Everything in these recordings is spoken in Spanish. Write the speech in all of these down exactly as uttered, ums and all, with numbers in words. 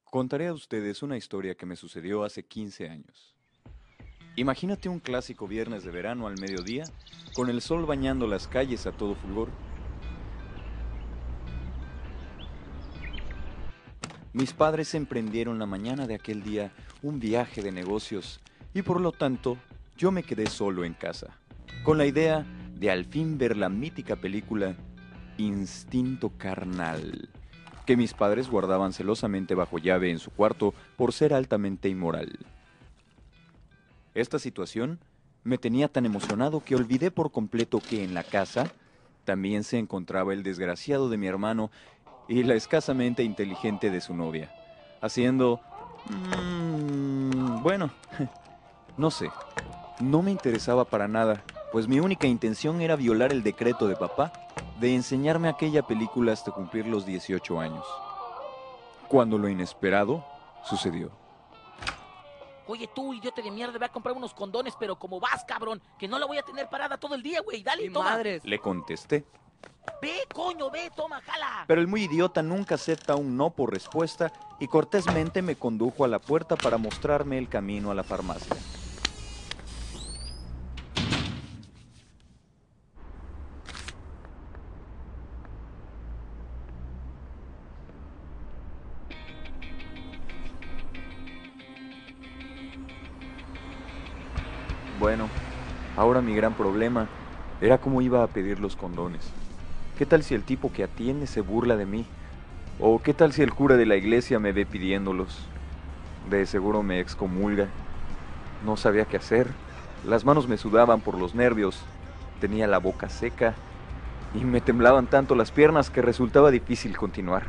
Contaré a ustedes una historia que me sucedió hace quince años. Imagínate un clásico viernes de verano al mediodía, con el sol bañando las calles a todo fulgor. Mis padres emprendieron la mañana de aquel día un viaje de negocios y por lo tanto yo me quedé solo en casa, con la idea de al fin ver la mítica película Instinto Carnal, que mis padres guardaban celosamente bajo llave en su cuarto por ser altamente inmoral. Esta situación me tenía tan emocionado que olvidé por completo que en la casa también se encontraba el desgraciado de mi hermano y la escasamente inteligente de su novia, haciendo... mmm, bueno, no sé, no me interesaba para nada, pues mi única intención era violar el decreto de papá de enseñarme aquella película hasta cumplir los dieciocho años. Cuando lo inesperado sucedió. Oye, tú, idiota de mierda, ve a comprar unos condones, pero como vas, cabrón, que no la voy a tener parada todo el día, güey. Dale, ¡Mi toma. madres! Le contesté. Ve, coño, ve, toma, jala. Pero el muy idiota nunca acepta un no por respuesta y cortésmente me condujo a la puerta para mostrarme el camino a la farmacia. Bueno, ahora mi gran problema era cómo iba a pedir los condones. ¿Qué tal si el tipo que atiende se burla de mí? ¿O qué tal si el cura de la iglesia me ve pidiéndolos? De seguro me excomulga. No sabía qué hacer. Las manos me sudaban por los nervios. Tenía la boca seca y me temblaban tanto las piernas que resultaba difícil continuar.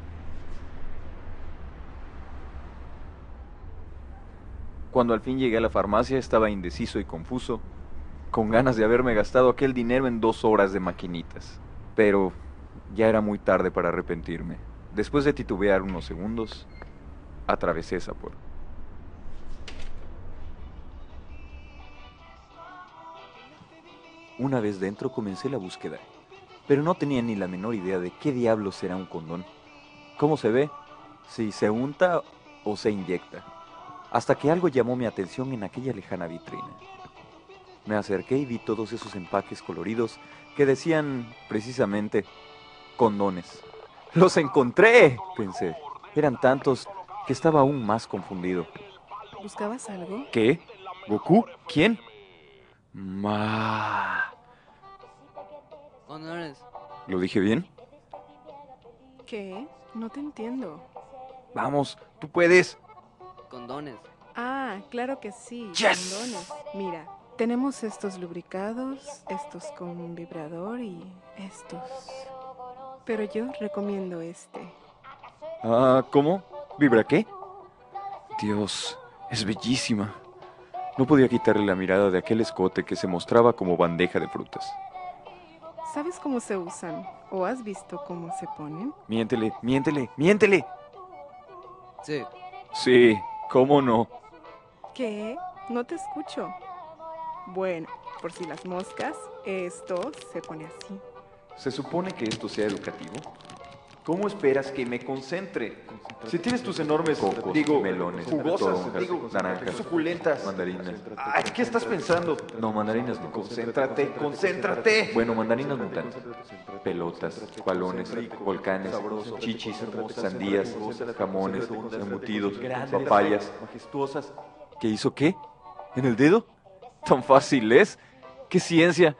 Cuando al fin llegué a la farmacia estaba indeciso y confuso, con ganas de haberme gastado aquel dinero en dos horas de maquinitas. Pero ya era muy tarde para arrepentirme. Después de titubear unos segundos, atravesé esa puerta. Una vez dentro comencé la búsqueda, pero no tenía ni la menor idea de qué diablos será un condón. ¿Cómo se ve? Si se unta o se inyecta. Hasta que algo llamó mi atención en aquella lejana vitrina. Me acerqué y vi todos esos empaques coloridos que decían, precisamente, condones. ¡Los encontré!, pensé. Eran tantos que estaba aún más confundido. ¿Buscabas algo? ¿Qué? ¿Goku? ¿Quién? Ma... Condones. ¿Lo dije bien? ¿Qué? No te entiendo. Vamos, tú puedes. Condones. Ah, claro que sí. Yes. Condones. Mira, tenemos estos lubricados, estos con vibrador y estos. Pero yo recomiendo este. Ah, ¿cómo? ¿Vibra qué? Dios, es bellísima. No podía quitarle la mirada de aquel escote que se mostraba como bandeja de frutas. ¿Sabes cómo se usan? ¿O has visto cómo se ponen? Miéntele, miéntele, miéntele. Sí. Sí, ¿cómo no? ¿Qué? No te escucho. Bueno, por si las moscas, esto se pone así. ¿Se supone que esto sea educativo? ¿Cómo esperas que me concentre? Si tienes tus enormes, Cocos, digo, melones, jugosas, toronjas, digo, naranjas, suculentas, mandarinas. Ay, ¿qué estás pensando? No, mandarinas no. Concéntrate, concéntrate. Bueno, mandarinas no tanto. Pelotas, balones, volcanes, chichis, sandías, jamones, embutidos, papayas. majestuosas. ¿Qué hizo qué? ¿En el dedo? ¿Tan fácil es? ¡Qué ciencia!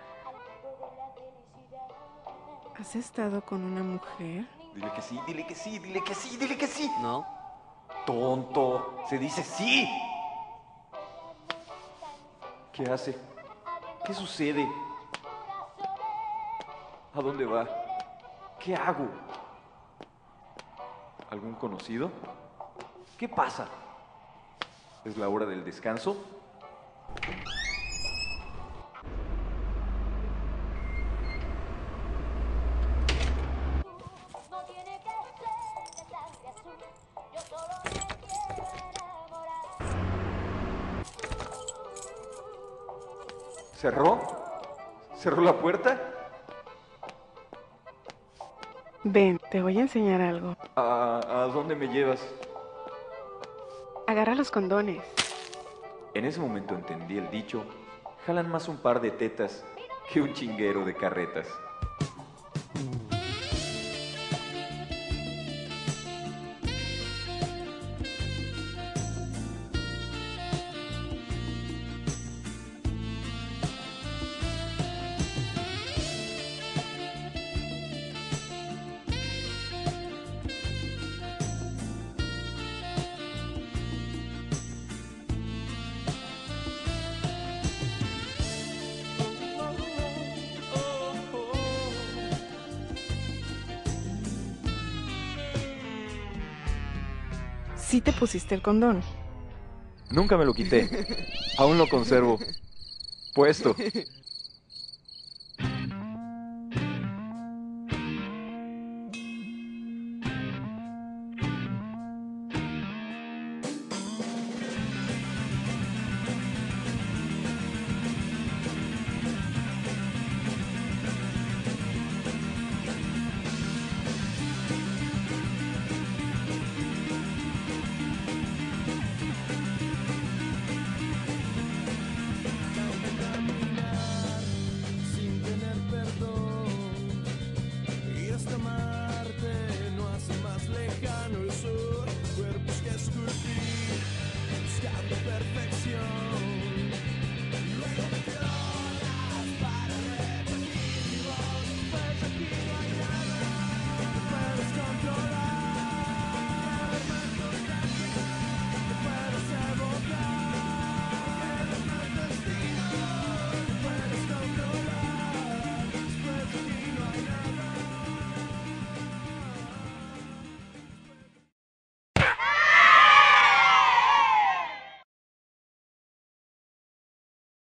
¿Has estado con una mujer? Dile que sí, dile que sí, dile que sí, dile que sí. No. Tonto, se dice sí. ¿Qué hace? ¿Qué sucede? ¿A dónde va? ¿Qué hago? ¿Algún conocido? ¿Qué pasa? ¿Es la hora del descanso? ¿Cerró? ¿Cerró la puerta? Ven, te voy a enseñar algo. ¿A, a dónde me llevas? Agarra los condones. En ese momento entendí el dicho, jalan más un par de tetas que un chinguero de carretas. Sí te pusiste el condón. Nunca me lo quité. Aún lo conservo puesto.